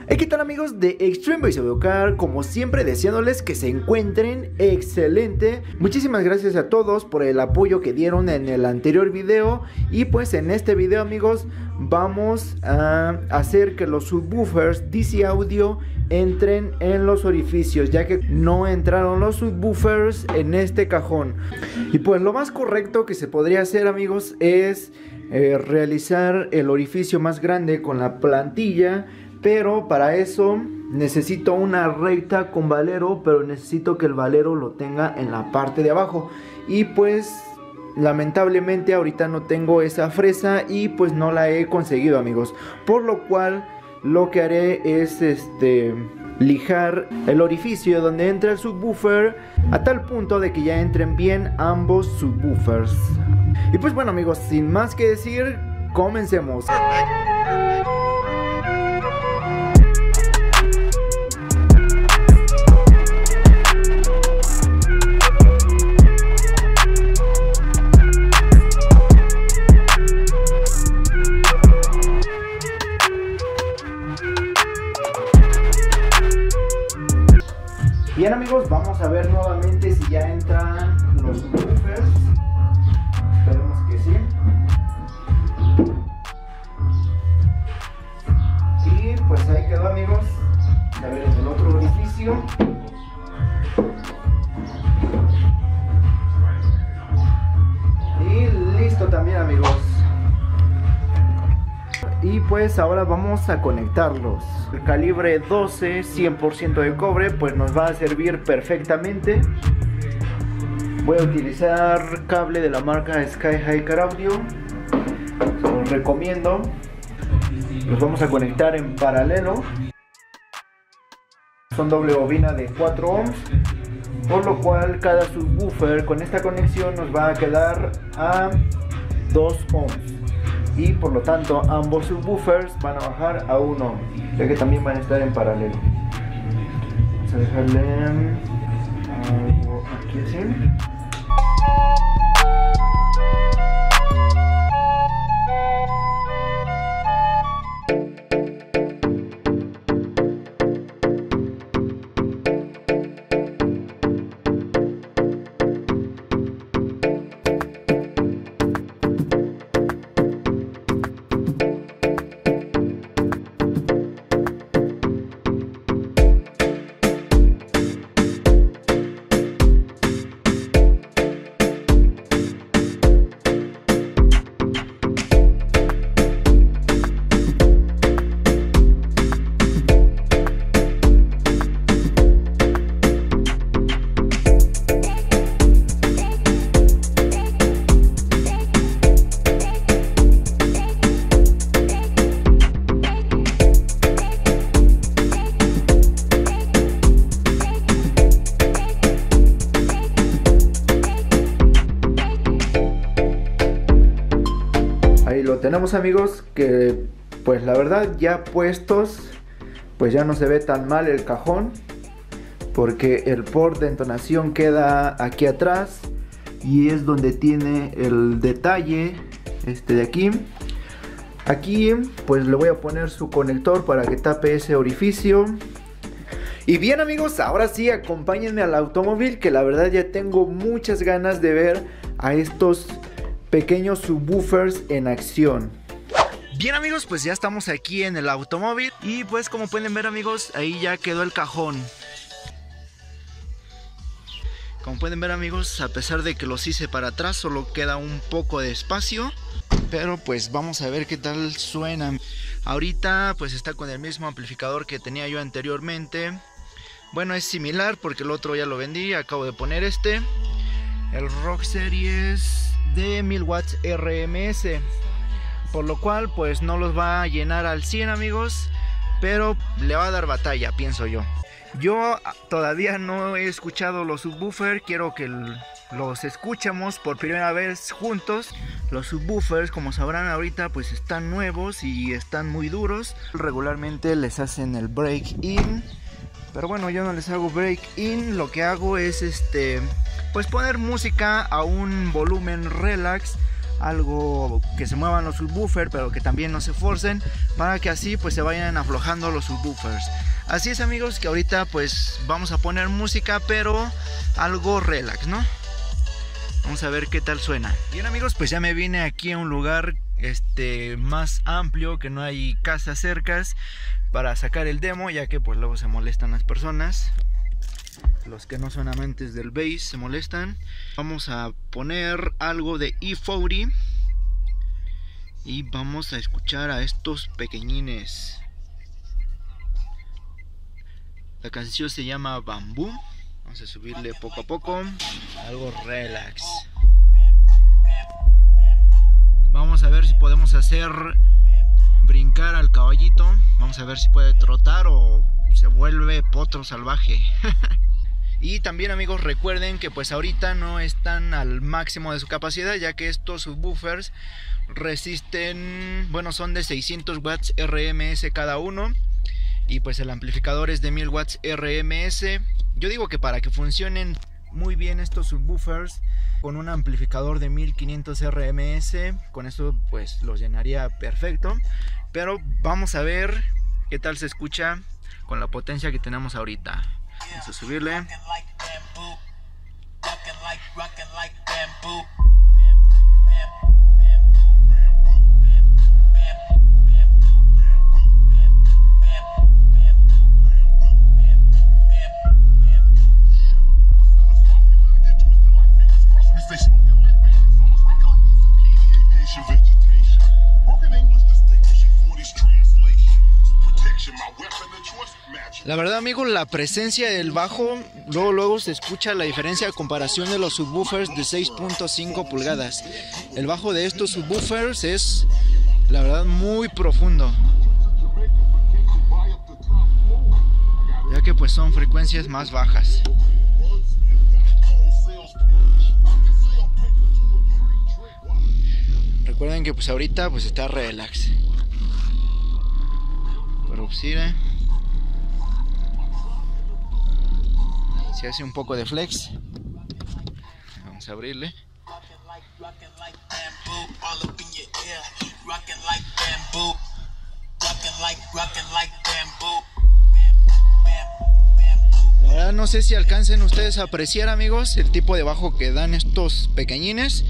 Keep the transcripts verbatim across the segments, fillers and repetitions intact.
Hey, ¿qué tal amigos de Extreme Voice Audio Car? Como siempre deseándoles que se encuentren excelente. Muchísimas gracias a todos por el apoyo que dieron en el anterior video. Y pues en este video amigos vamos a hacer que los subwoofers D C Audio entren en los orificios, ya que no entraron los subwoofers en este cajón. Y pues lo más correcto que se podría hacer amigos es eh, realizar el orificio más grande con la plantilla. Pero para eso necesito una recta con valero, pero necesito que el valero lo tenga en la parte de abajo. Y pues lamentablemente ahorita no tengo esa fresa y pues no la he conseguido amigos. Por lo cual lo que haré es este lijar el orificio donde entra el subwoofer a tal punto de que ya entren bien ambos subwoofers. Y pues bueno amigos, sin más que decir, comencemos. Bien amigos, vamos a ver nuevamente si ya entran los subwoofers. Esperemos que sí. Y pues ahí quedó amigos. A ver en el otro orificio. Y listo también amigos. Y pues ahora vamos a conectarlos. El calibre doce, cien por ciento de cobre, pues nos va a servir perfectamente. Voy a utilizar cable de la marca Sky High Car Audio. Se los recomiendo. Los vamos a conectar en paralelo. Son doble bobina de cuatro ohms. Por lo cual cada subwoofer con esta conexión nos va a quedar a dos ohms. Y por lo tanto ambos subwoofers van a bajar a uno ohm, ya que también van a estar en paralelo. Vamos a dejarle algo aquí así. Ahí lo tenemos amigos, que pues la verdad ya puestos pues ya no se ve tan mal el cajón, porque el port de entonación queda aquí atrás y es donde tiene el detalle este de aquí. Aquí pues le voy a poner su conector para que tape ese orificio. Y bien amigos, ahora sí acompáñenme al automóvil, que la verdad ya tengo muchas ganas de ver a estos pequeños subwoofers en acción. Bien amigos, pues ya estamos aquí en el automóvil. Y pues como pueden ver amigos, ahí ya quedó el cajón. Como pueden ver amigos, a pesar de que los hice para atrás, solo queda un poco de espacio. Pero pues vamos a ver qué tal suenan. Ahorita pues está con el mismo amplificador que tenía yo anteriormente. Bueno, es similar porque el otro ya lo vendí, acabo de poner este. El Rock Series de mil watts R M S, por lo cual pues no los va a llenar al cien amigos, pero le va a dar batalla, pienso yo. Yo todavía no he escuchado los subwoofers, quiero que los escuchemos por primera vez juntos. Los subwoofers, como sabrán ahorita, pues están nuevos y están muy duros. Regularmente les hacen el break in, pero bueno, yo no les hago break in, lo que hago es este pues poner música a un volumen relax algo que se muevan los subwoofers, pero que también no se forcen, para que así pues se vayan aflojando los subwoofers. Así es, amigos, que ahorita pues vamos a poner música, pero algo relax, ¿no? Vamos a ver qué tal suena. Bien, amigos, pues ya me vine aquí a un lugar este más amplio, que no hay casas cercas, para sacar el demo, ya que pues luego se molestan las personas. Los que no son amantes del bass se molestan. Vamos a poner algo de E cuarenta y vamos a escuchar a estos pequeñines. La canción se llama Bambú. Vamos a subirle poco a poco. Algo relax. Vamos a ver si podemos hacer brincar al caballito. Vamos a ver si puede trotar o se vuelve potro salvaje. Y también, amigos, recuerden que pues ahorita no están al máximo de su capacidad, ya que estos subwoofers resisten, bueno, son de seiscientos watts R M S cada uno. Y pues el amplificador es de mil watts R M S. Yo digo que para que funcionen muy bien estos subwoofers, con un amplificador de mil quinientos R M S, con eso pues los llenaría perfecto. Pero vamos a ver qué tal se escucha con la potencia que tenemos ahorita. Vamos a subirle. La verdad, amigos, la presencia del bajo, luego luego se escucha la diferencia a comparación de los subwoofers de seis punto cinco pulgadas. El bajo de estos subwoofers es, la verdad, muy profundo, ya que pues son frecuencias más bajas. Recuerden que pues ahorita pues está relax. Pero sí, ¿eh? Se hace un poco de flex. Vamos a abrirle. La verdad no sé si alcancen ustedes a apreciar, amigos, el tipo de bajo que dan estos pequeñines.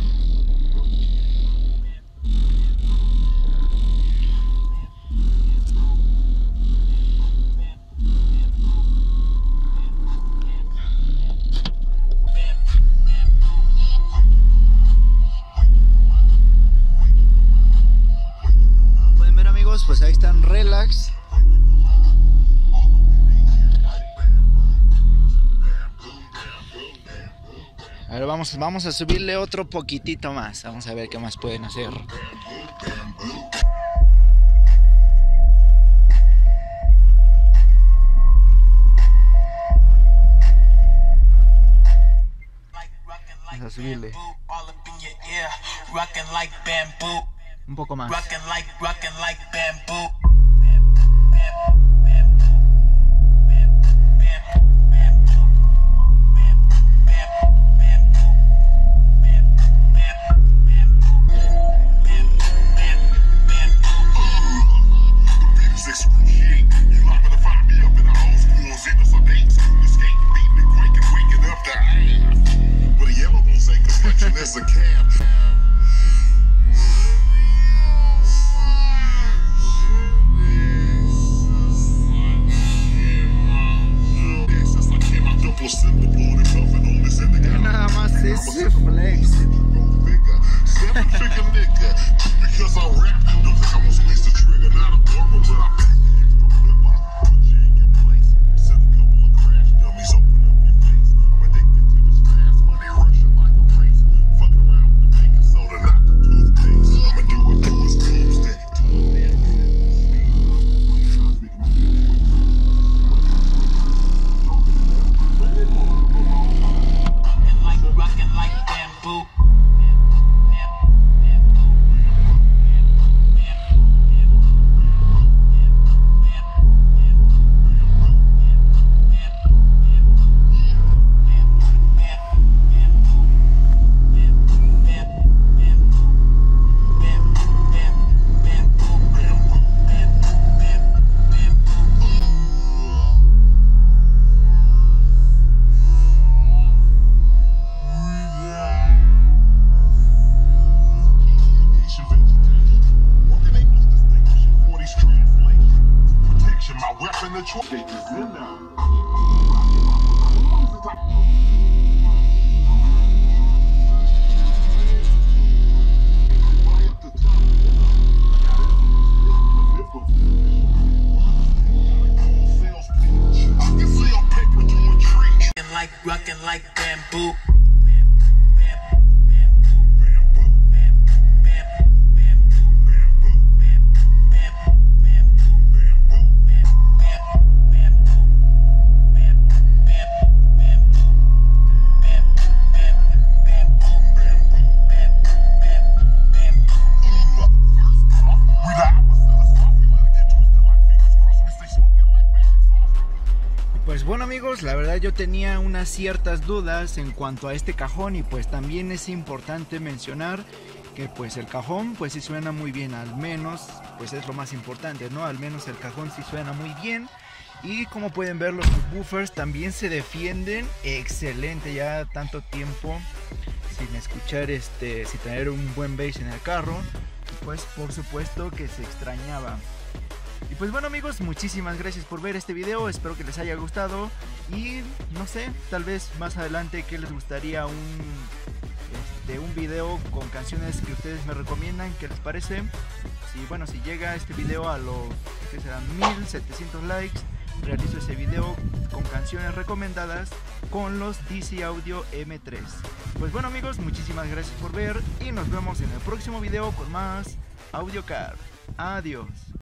Pues ahí están relax. A ver, vamos, vamos a subirle otro poquitito más. Vamos a ver qué más pueden hacer. Vamos a subirle un poco más. Like rockin' like bamboo. Pues bueno amigos, la verdad yo tenía unas ciertas dudas en cuanto a este cajón y pues también es importante mencionar que pues el cajón pues sí suena muy bien, al menos pues es lo más importante, ¿no? Al menos el cajón sí suena muy bien y como pueden ver los subwoofers también se defienden excelente, ya tanto tiempo sin escuchar este, sin tener un buen bass en el carro, pues por supuesto que se extrañaba. Y pues bueno amigos, muchísimas gracias por ver este video, espero que les haya gustado y no sé, tal vez más adelante que les gustaría un, este, un video con canciones que ustedes me recomiendan, ¿qué les parece? Si bueno, si llega este video a los que serán mil setecientos likes, realizo ese video con canciones recomendadas con los D C Audio M tres. Pues bueno amigos, muchísimas gracias por ver y nos vemos en el próximo video con más AudioCar. Adiós.